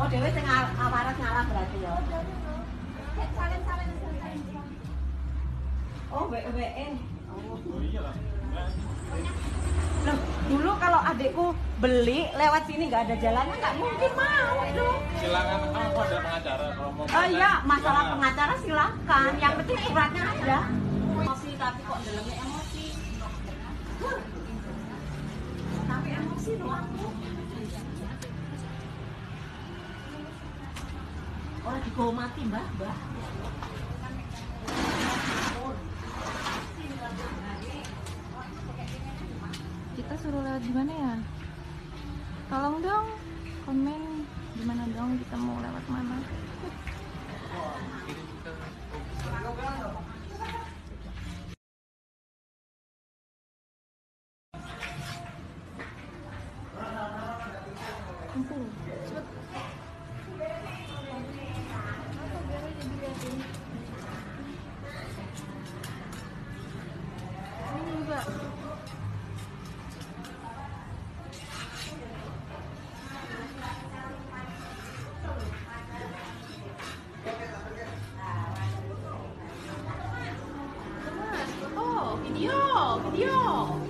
Oh, dhewe sing waras ngalah berarti ya. Salen-salen. Oh, WE. Oh iya lah. Loh, dulu kalau adikku beli lewat sini nggak ada jalannya nggak mungkin mau itu. Silakan aku ada pengacara kalau mau. Oh iya, masalah pengacara silakan. Yang penting ibaratnya ada. Emosi tapi kok dalamnya emosi. Tapi emosi loh aku. Orang dibawa mati mbak. Kita suruh lewat gimana ya? Tolong dong komen gimana dong kita mau lewat mana. Kumpul. Cepet. Ini juga. Oh, video.